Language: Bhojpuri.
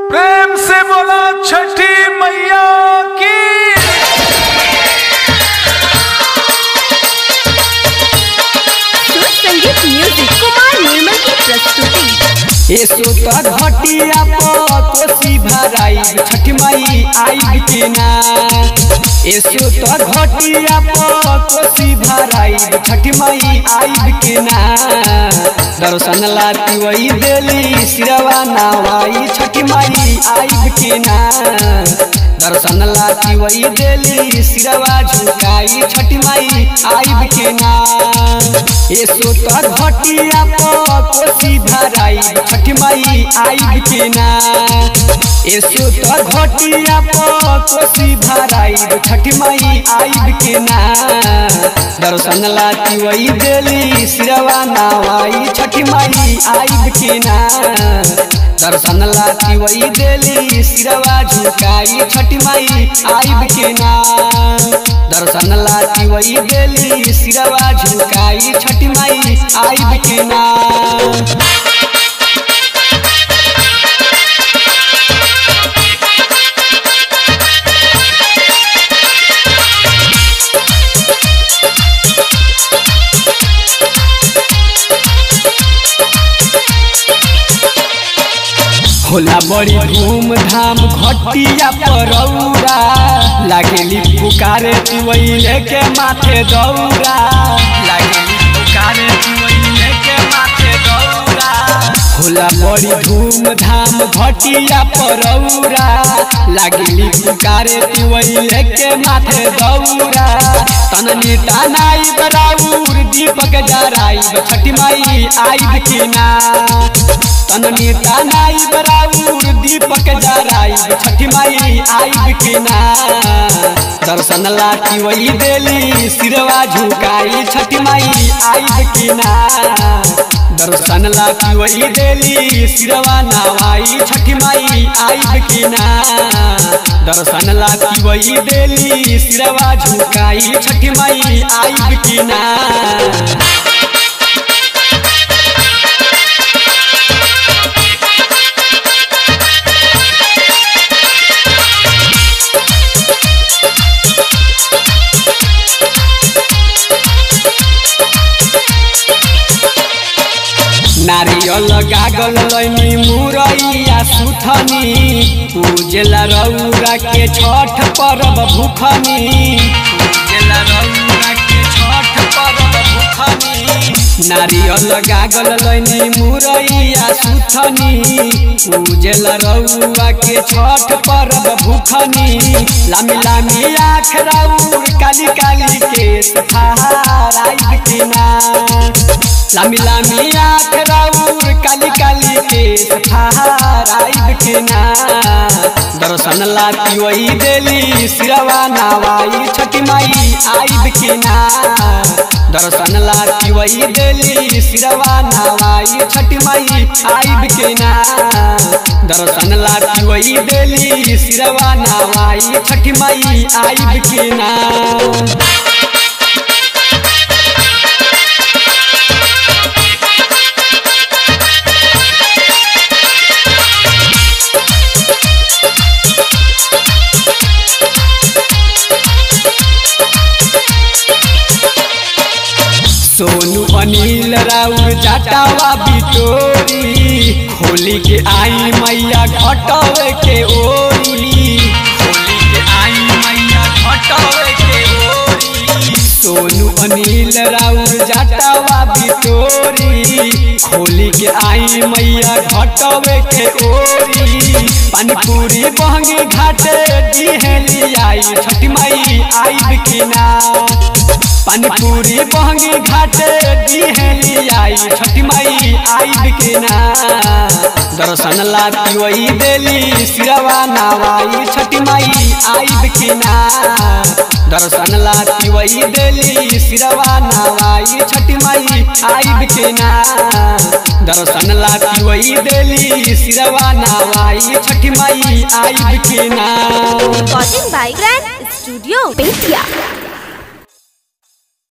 प्रेम से बोला छठी मैया की। संगीत म्यूजिक कुमार निर्मल की प्रस्तुति। एसो तो घटिया कोसी भराई छठ माई आई के ना। एसो तो घटिया कोसी भराई छठ माई आई के ना। दर्शन लाती वही देली सिरवा नवाई छठ माई आई के ना। दर्शन लाती वही देली सिरवा झुकाई छठ माई आई के ना। एसो तो घटिया कोसी भराई छठ माई आई के ना। एसो तो घटिया कोसी भराई छठ माई आई के ना। दर्शन लाती वही देली सिरवा नवाई छठ माई आई के ना। दर्शन लाती वही देली सिरवा झुकाई छठ माई आई के ना। दर्शन लाती वही देली सिरवा झुकाई छठ माई आई के ना। होला बड़ी धूम धाम घटिया परौरा। लागेली पुकारे तिवैले के माथे दौरा। लागेली पुकारे तिवैले के माथे दौरा। होला बड़ी धूम धाम घटिया परौरा। लागेली पुकारे तिवैले के माथे दौरा। तननी तनाई बराउर दीपक जराई छठ माई आई के ना। तननी तनाई बराउर दीपक जराई छठ माई आई के ना। दर्शन लाती वही देली सिरवा झुकाई छठ माई आई के ना। दर्शन लाती वही देली सिरवा नवाई छठ माई आई के ना। दर्शन लाती वही देली सिरवा झुकाई छठ माई आई के ना। नारियल गागल लैनी मुरैया सुथनी। पूजला रौरा के छठ पर्व भूखनी। पूजला रौरा के छठ पर्व भूखनी। नारियल गागल लैनी मुरैया सुथनी। पूजला रौरा के छठ पर्व भूखनी। लामी लामी आँख रौर काली काली के सफाराई के ना। लामी लामी आँख रौर काली काली के सफाराई के ना। दर्शन लाती वही देली सिरवा नवाई छठ माई आई के ना। दर्शन लाती वही देली सिरवा नवाई छठ माई आई के ना। दर्शन लाती वही देली सिरवा नवाई छठ माई आई के ना। सोनू अनिल राउर जटावा बिटोरी। होली के आई मैया घटवे के ओरी। होली के आई मैया घटवे के ओरी। सोनू अनिल राउर जटावा बिटोरी। होली के आई मैया घटवे के ओरी। पानी पूरी बहंगी घाटे दिहेली आई छठ माई आई के ना। पानी पूरी बहंगी घाटे दिहेली आई छठ माई आई के ना। दर्शन लाती वही देली सिरवा नवाई छठ माई आई के ना। दर्शन लाती वही देली सिरवा नवाई छठ माई आई के ना। दर्शन लाती वही देली सिरवा नवाई छठ माई आई के ना। Recording by grand studio Bettiah.